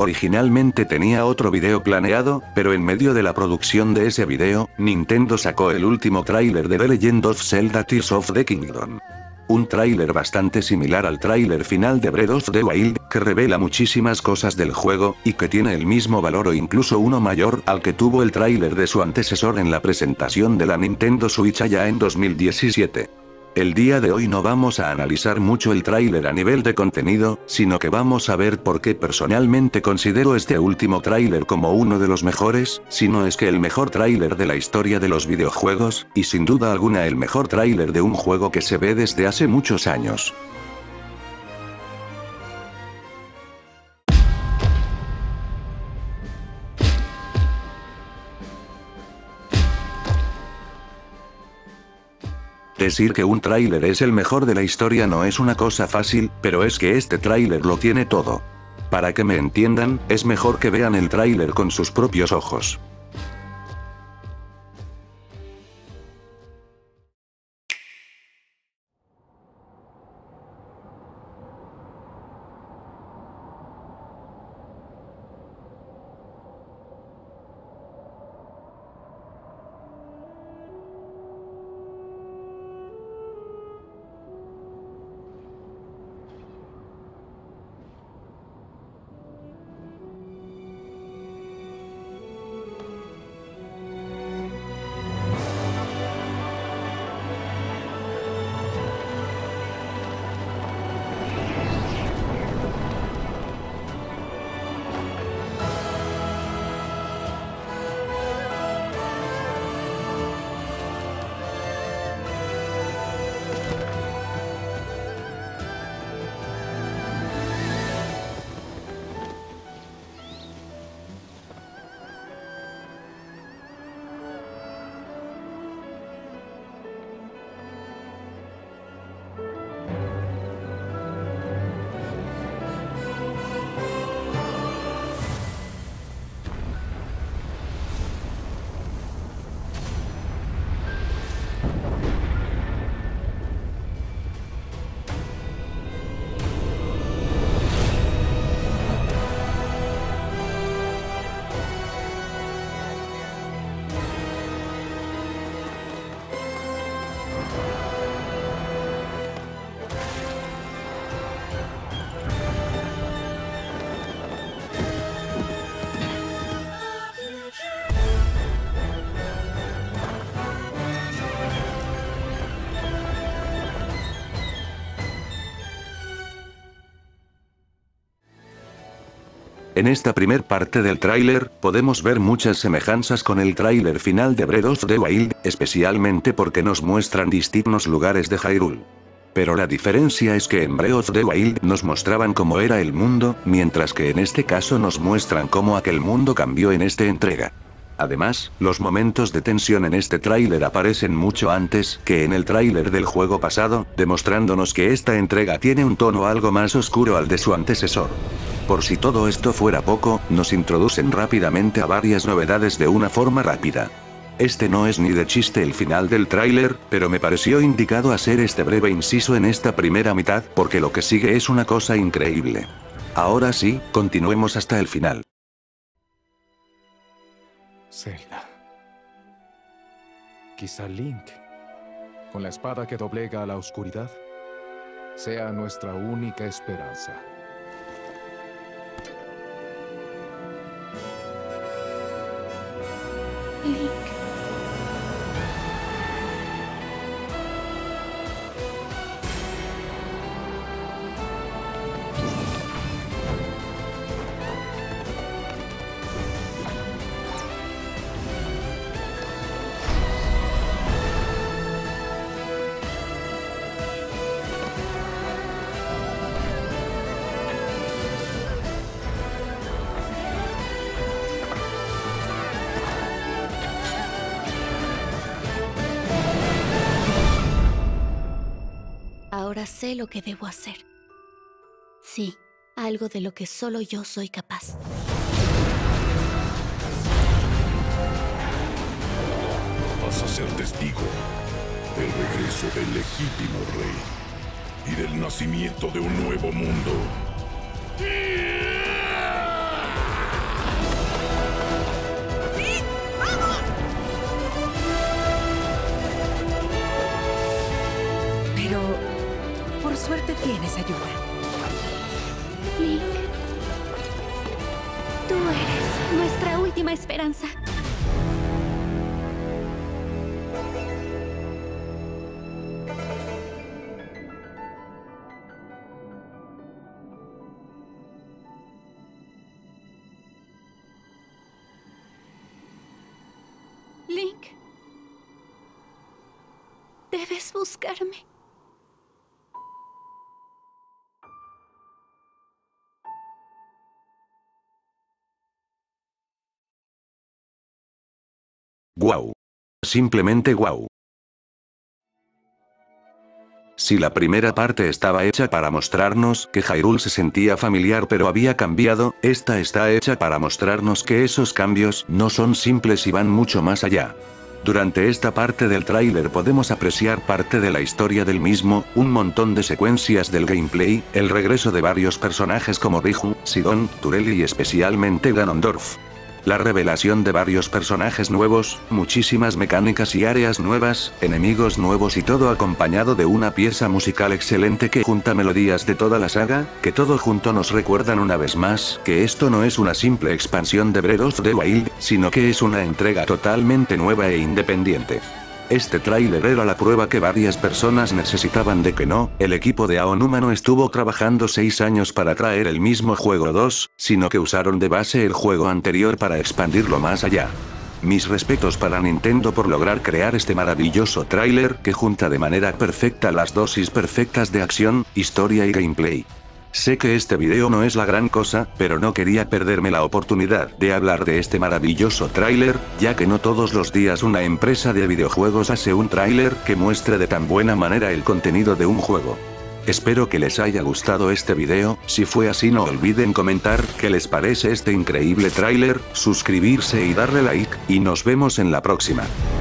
Originalmente tenía otro video planeado, pero en medio de la producción de ese video, Nintendo sacó el último tráiler de The Legend of Zelda Tears of the Kingdom. Un tráiler bastante similar al tráiler final de Breath of the Wild, que revela muchísimas cosas del juego, y que tiene el mismo valor o incluso uno mayor al que tuvo el tráiler de su antecesor en la presentación de la Nintendo Switch allá en 2017. El día de hoy no vamos a analizar mucho el tráiler a nivel de contenido, sino que vamos a ver por qué personalmente considero este último tráiler como uno de los mejores, si no es que el mejor tráiler de la historia de los videojuegos, y sin duda alguna el mejor tráiler de un juego que se ve desde hace muchos años. Decir que un tráiler es el mejor de la historia no es una cosa fácil, pero es que este tráiler lo tiene todo. Para que me entiendan, es mejor que vean el tráiler con sus propios ojos. En esta primer parte del tráiler, podemos ver muchas semejanzas con el tráiler final de Breath of the Wild, especialmente porque nos muestran distintos lugares de Hyrule. Pero la diferencia es que en Breath of the Wild nos mostraban cómo era el mundo, mientras que en este caso nos muestran cómo aquel mundo cambió en esta entrega. Además, los momentos de tensión en este tráiler aparecen mucho antes que en el tráiler del juego pasado, demostrándonos que esta entrega tiene un tono algo más oscuro al de su antecesor. Por si todo esto fuera poco, nos introducen rápidamente a varias novedades de una forma rápida. Este no es ni de chiste el final del tráiler, pero me pareció indicado hacer este breve inciso en esta primera mitad, porque lo que sigue es una cosa increíble. Ahora sí, continuemos hasta el final. Zelda. Quizá Link, con la espada que doblega a la oscuridad, sea nuestra única esperanza. Link. Ahora sé lo que debo hacer. Sí, algo de lo que solo yo soy capaz. Vas a ser testigo del regreso del legítimo rey y del nacimiento de un nuevo mundo. ayuda. Link, tú eres nuestra última esperanza. Link, debes buscarme. ¡Guau! Simplemente guau. Si la primera parte estaba hecha para mostrarnos que Hyrule se sentía familiar pero había cambiado, esta está hecha para mostrarnos que esos cambios no son simples y van mucho más allá. Durante esta parte del tráiler podemos apreciar parte de la historia del mismo, un montón de secuencias del gameplay, el regreso de varios personajes como Riju, Sidon, Turel y especialmente Ganondorf. La revelación de varios personajes nuevos, muchísimas mecánicas y áreas nuevas, enemigos nuevos y todo acompañado de una pieza musical excelente que junta melodías de toda la saga, que todo junto nos recuerdan una vez más que esto no es una simple expansión de Breath of the Wild, sino que es una entrega totalmente nueva e independiente. Este tráiler era la prueba que varias personas necesitaban de que no, el equipo de Aonuma no estuvo trabajando 6 años para traer el mismo juego 2, sino que usaron de base el juego anterior para expandirlo más allá. Mis respetos para Nintendo por lograr crear este maravilloso tráiler que junta de manera perfecta las dosis perfectas de acción, historia y gameplay. Sé que este video no es la gran cosa, pero no quería perderme la oportunidad de hablar de este maravilloso tráiler, ya que no todos los días una empresa de videojuegos hace un tráiler que muestre de tan buena manera el contenido de un juego. Espero que les haya gustado este video, si fue así no olviden comentar qué les parece este increíble tráiler, suscribirse y darle like, y nos vemos en la próxima.